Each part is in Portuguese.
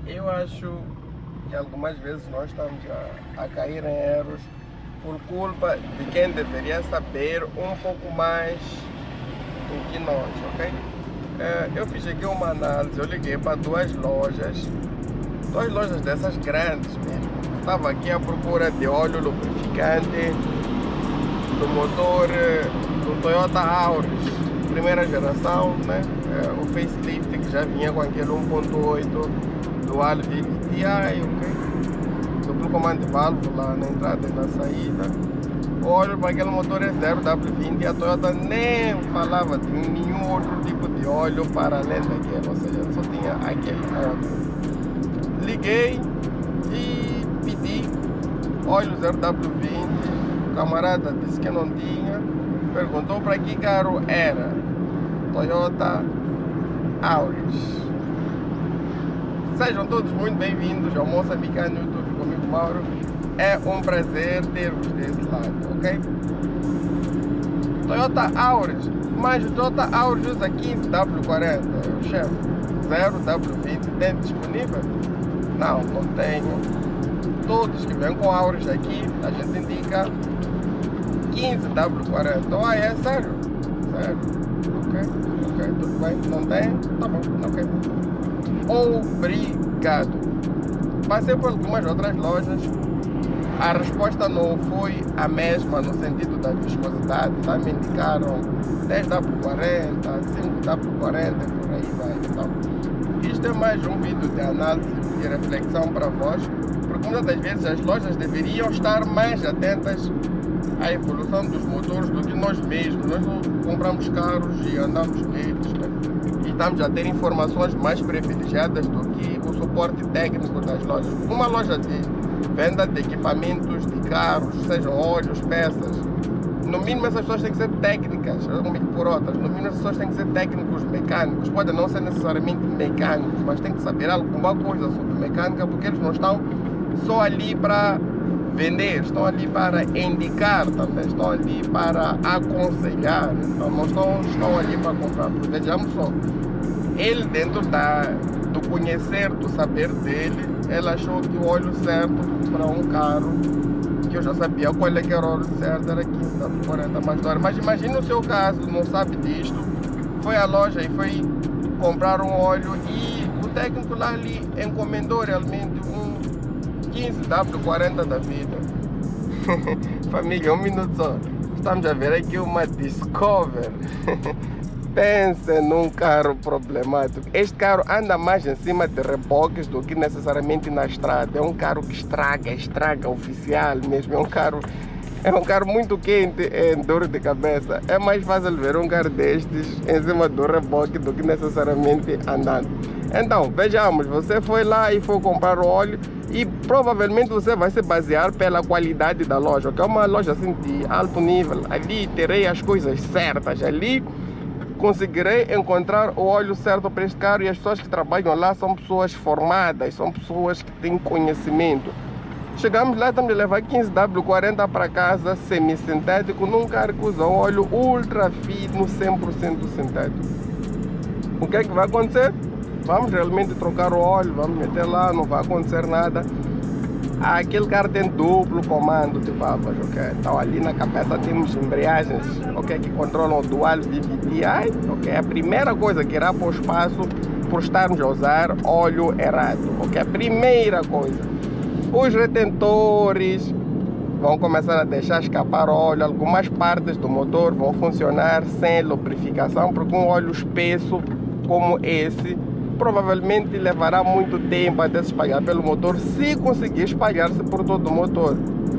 Eu acho que algumas vezes nós estamos a cair em erros por culpa de quem deveria saber um pouco mais do que nós, ok? Eu fiz aqui uma análise, eu liguei para duas lojas dessas grandes mesmo. Estava aqui à procura de óleo lubrificante do motor do Toyota Auris, primeira geração, né? O facelift que já vinha com aquele 1.8 dual VVTi, ok? Duplo comando de válvula na entrada e na saída. Óleo para aquele motor é 0W20 e a Toyota nem falava de nenhum outro tipo de óleo para além daquele, ou seja, só tinha aquele óleo. Liguei e pedi óleo 0W20, o camarada disse que não tinha, perguntou para que carro era, Toyota Auris. Sejam todos muito bem-vindos ao Moçambicano YouTube comigo, Mauro. É um prazer ter-vos desse lado, ok? Toyota Auris, mas o Toyota Auris usa 15W40, chefe, 0W20 tem disponível? Não, não tenho. Todos que vêm com Auris aqui, a gente indica 15W40. É sério? Sério? Ok, tudo bem, não tem? Tá bom, ok. Obrigado. Passei por algumas outras lojas. A resposta não foi a mesma no sentido da viscosidade, tá? Me indicaram 10W40, 5W40, por aí vai. Então, isto é mais um vídeo de análise e reflexão para vós, porque muitas das vezes as lojas deveriam estar mais atentas à evolução dos motores do que nós mesmos. Nós não compramos carros e andamos neles, né? E estamos a ter informações mais privilegiadas do que o suporte técnico das lojas. Uma loja de venda de equipamentos de carros, sejam óleos, peças, no mínimo essas pessoas têm que ser técnicas, por outras, no mínimo essas pessoas têm que ser técnicos mecânicos, podem não ser necessariamente mecânicos, mas têm que saber alguma coisa sobre mecânica, porque eles não estão só ali para vender, estão ali para indicar também, estão ali para aconselhar, então não estão ali para comprar. Porque vejamos só, ele dentro do conhecer, do saber dele, ele achou que o óleo certo para um carro, que eu já sabia qual é que era o óleo certo, era 15W40 mais dólar. Mas imagina o seu caso, não sabe disto, foi à loja e foi comprar um óleo e o técnico lá ali encomendou realmente um 15W40 da vida. Família, um minuto só, estamos a ver aqui uma Discover. Pense num carro problemático. Este carro anda mais em cima de reboques do que necessariamente na estrada. É um carro que estraga oficial mesmo. É um carro muito quente, é dor de cabeça. É mais fácil ver um carro destes em cima do reboque do que necessariamente andando. Então, vejamos, você foi lá e foi comprar o óleo e provavelmente você vai se basear pela qualidade da loja, que é uma loja assim de alto nível. Ali terei as coisas certas, ali conseguirei encontrar o óleo certo para este carro, e as pessoas que trabalham lá são pessoas formadas, são pessoas que têm conhecimento. Chegamos lá, estamos a levar 15W40 para casa, semi-sintético, num carro que usa um óleo ultra fino, 100% sintético. O que é que vai acontecer? Vamos realmente trocar o óleo, vamos meter lá, não vai acontecer nada. Aquele carro tem duplo comando de válvulas, ok? Então ali na cabeça temos embreagens, ok, que controlam o dual VVTi, ok? A primeira coisa que irá para o espaço por estarmos a usar óleo errado, ok? A primeira coisa. Os retentores vão começar a deixar escapar óleo, algumas partes do motor vão funcionar sem lubrificação, porque um óleo espesso como esse provavelmente levará muito tempo até se espalhar pelo motor, se conseguir espalhar-se por todo o motor.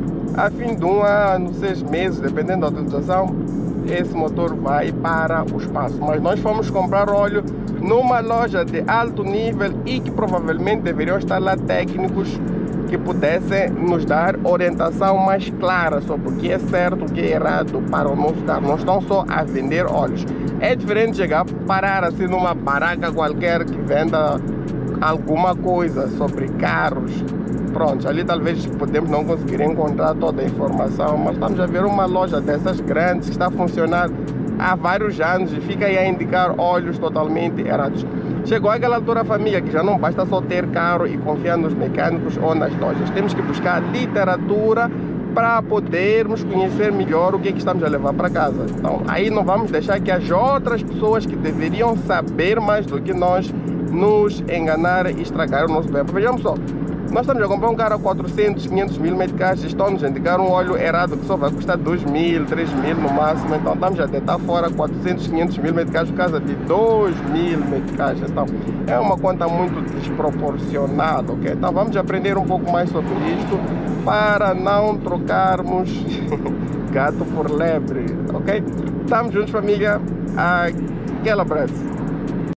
A fim de 1 ano, 6 meses, dependendo da utilização, esse motor vai para o espaço. Mas nós fomos comprar óleo numa loja de alto nível e que provavelmente deveriam estar lá técnicos que pudessem nos dar orientação mais clara sobre o que é certo, o que é errado para o nosso carro. Não estão só a vender óleos. É diferente chegar, parar assim numa barraca qualquer que venda alguma coisa sobre carros. Pronto, ali talvez podemos não conseguir encontrar toda a informação, mas estamos a ver uma loja dessas grandes que está a funcionar há vários anos e fica aí a indicar óleos totalmente errados. Chegou aquela altura, família, que já não basta só ter carro e confiar nos mecânicos ou nas lojas. Temos que buscar literatura para podermos conhecer melhor o que é que estamos a levar para casa. Então, aí não vamos deixar que as outras pessoas que deveriam saber mais do que nós nos enganar e estragar o nosso tempo. Vejamos só, nós estamos a comprar um carro a 400, 500 mil meticais, estão nos a indicar um óleo errado que só vai custar 2 mil, 3 mil no máximo. Então estamos a deitar fora 400, 500 mil meticais por causa de 2 mil meticais. Então é uma conta muito desproporcionada, ok? Então vamos aprender um pouco mais sobre isto para não trocarmos gato por lebre, ok? Estamos juntos, família. Aquele abraço.